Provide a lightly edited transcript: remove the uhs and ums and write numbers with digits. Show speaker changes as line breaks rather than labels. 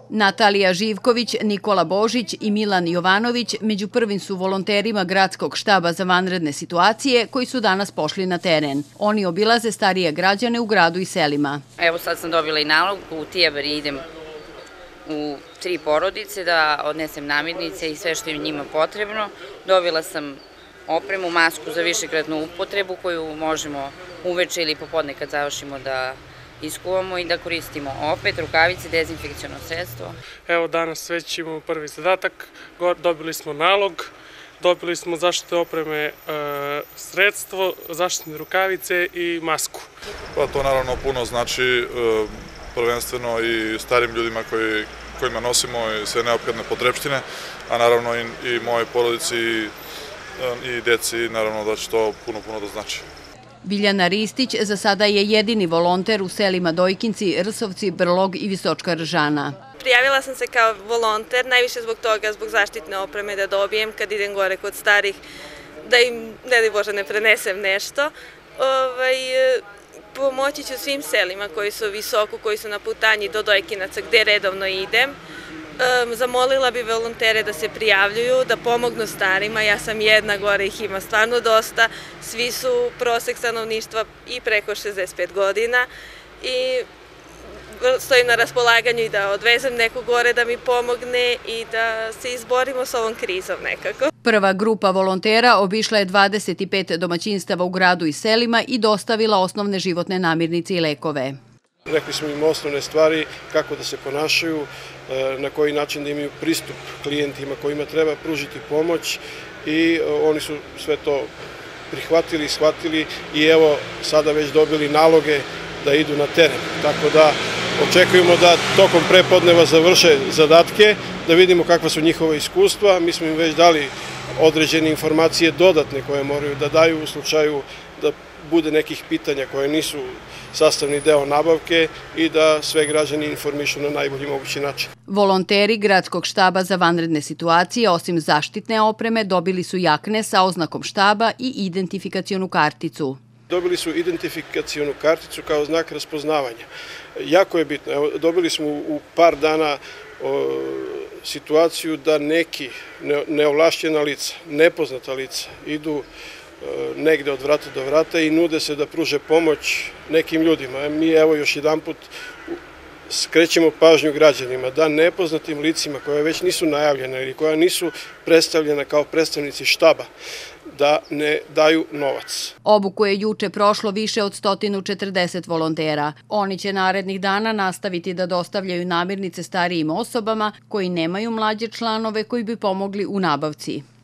Natalija Živković, Nikola Božić i Milan Jovanović među prvim su volonterima Gradskog štaba za vanredne situacije koji su danas pošli na teren. Oni obilaze starije građane u gradu i selima.
Evo sad sam dobila i nalog, u Tijebar idem u 3 porodice da odnesem namirnice i sve što je njima potrebno. Dobila sam opremu, masku za višekratnu upotrebu koju možemo uveče ili popodne kad završimo da iskuvamo i da koristimo opet, rukavice, dezinfekciono sredstvo.
Evo danas već imamo prvi zadatak, dobili smo nalog, dobili smo zaštitne opreme, sredstvo, zaštitne rukavice i masku.
Pa to naravno puno znači, prvenstveno i starim ljudima kojima nosimo i sve neophodne potrepštine, a naravno i moje porodici i deci, naravno da će to puno da znači.
Biljana Ristić za sada je jedini volonter u selima Dojkinci, Rsovci, Brlog i Visočka Ržana.
Prijavila sam se kao volonter, najviše zbog toga, zbog zaštitne opreme da dobijem kad idem gore kod starih, da im, ne daj Bože, ne prenesem nešto. Pomoći ću svim selima koji su visoko, koji su na putanji do Dojkinaca gde redovno idem. Zamolila bi volontere da se prijavljuju, da pomognu starima. Ja sam jedna, gore ih ima stvarno dosta. Svi su prosek stanovništva i preko 65 godina i stojim na raspolaganju i da odvezem neko gore da mi pomogne i da se izborimo s ovom krizom nekako.
Prva grupa volontera obišla je 25 domaćinstava u gradu i selima i dostavila osnovne životne namirnice i lekove.
Rekli smo im osnovne stvari, kako da se ponašaju, na koji način da imaju pristup klijentima kojima treba pružiti pomoć i oni su sve to prihvatili, shvatili i evo sada već dobili naloge da idu na teren. Tako da očekujemo da tokom prepodneva završe zadatke, da vidimo kakva su njihova iskustva. Mi smo im već dali određene informacije dodatne koje moraju da daju u slučaju da bude nekih pitanja koje nisu sastavni deo nabavke i da sve građani informišu na najbolji mogući način.
Volonteri Gradskog štaba za vanredne situacije, osim zaštitne opreme, dobili su jakne sa oznakom štaba i identifikacionu karticu.
Dobili su identifikacionu karticu kao znak raspoznavanja. Jako je bitno. Evo, dobili smo u par dana situaciju da neki neovlašćena lica, nepoznata lica, idu negde od vrata do vrata i nude se da pruže pomoć nekim ljudima. Mi evo još jedan put skrećemo pažnju građanima da nepoznatim licima koja već nisu najavljena ili koja nisu predstavljena kao predstavnici štaba, da ne daju novac.
Obuku je juče prošlo više od 140 volontera. Oni će narednih dana nastaviti da dostavljaju namirnice starijim osobama koji nemaju mlađe članove koji bi pomogli u nabavci.